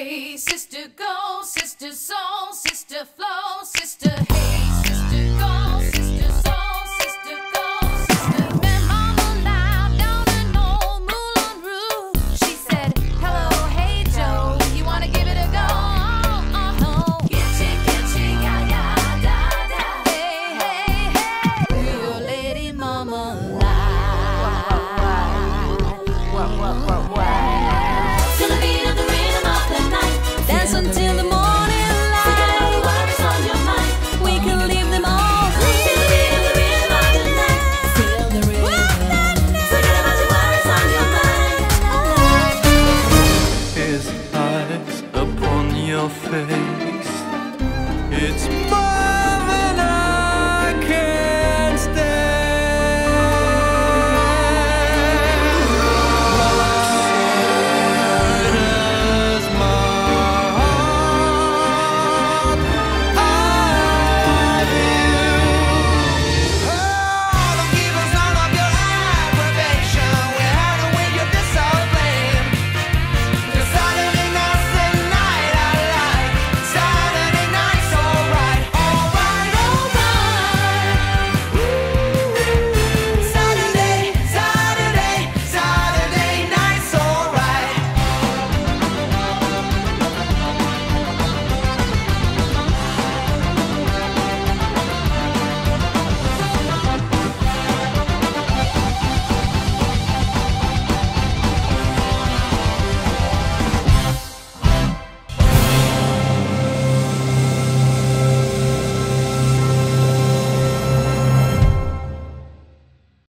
hey, sister, go, sister, soul, sister, flow, sister, hey, sister, go, sister, soul, sister, go, sister. Met Mama loud down an old Moulin Rouge. She said, hello, hey, Joe, you wanna give it a go? Getcha, ya, ya, da, da. Hey, hey, hey, your lady mama lied. To the beat of the rhythm of the night, dance until the morning light. Forget all the worries on your mind, we can leave them all free. To the beat of the rhythm of the night, feel the rhythm. Forget about the worries on your mind. His eyes upon your face, it's my